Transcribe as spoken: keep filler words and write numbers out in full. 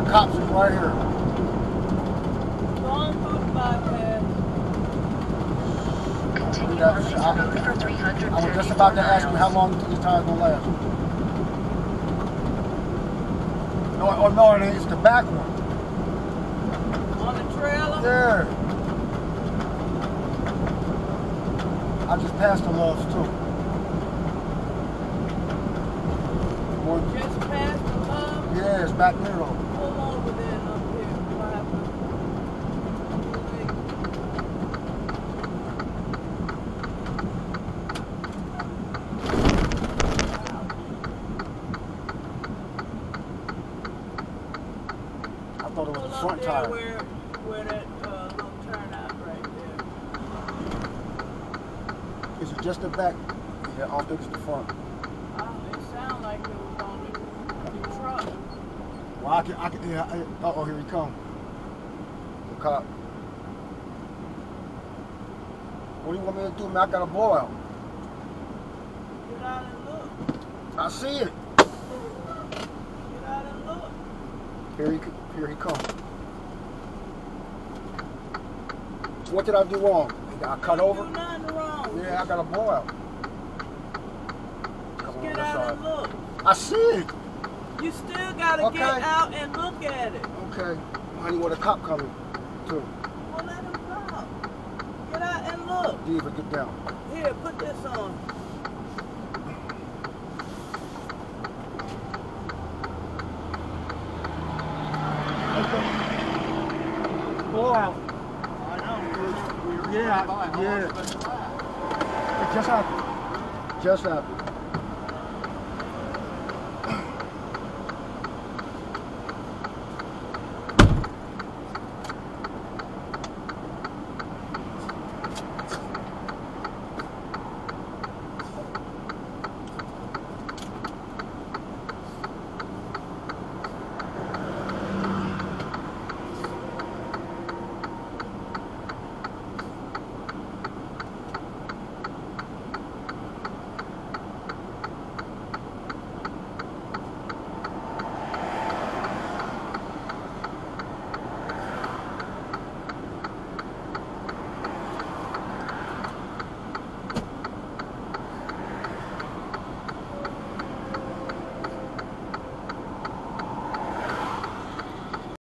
cops is right here. Long food bypass. Continue Yeah, on this I- road for three hundred I was just about to ask you how miles. long until this tire's gonna last. No, oh no, it ain't. It's the back one. On the trailer? Yeah. I just passed the Loves too. Boy, Just past the love? yeah, it's back there though. Pull over there and up here. What happened? I thought it was Pull the up front there tire. where, where that uh, little turnout right there. Is it just the back? Yeah, I don't think it's the front. Oh, it sounded like it was on the, the truck. Well, I can, I can, yeah, I, uh oh, here he come. The cop. What do you want me to do, man? I got a blowout. Get out and look. I see it. Get out and look. Here he, here he comes. What did I do wrong? I cut over? You do nothing wrong. Yeah, I got a blowout. Just Come on, get this out side. and look. I see it. You still gotta Okay. get out and look at it. Okay. Honey, where the cop coming too? Well, let him go. Get out and look. Diva, get down. Here, put this on. Blowout. I know. Yeah, yeah. It just happened. Just happened.